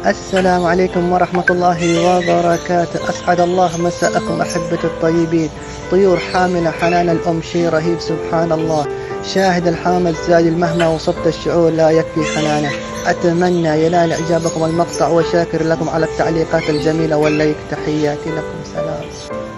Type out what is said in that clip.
السلام عليكم ورحمة الله وبركاته. أسعد الله مساءكم أحبة الطيبين. طيور حاملة حنان الأم شي رهيب سبحان الله. شاهد الحامل زايد مهما وصفت الشعور لا يكفي حنانه. أتمنى ينال إعجابكم المقطع وشاكر لكم على التعليقات الجميلة واللايك. تحياتي لكم، سلام.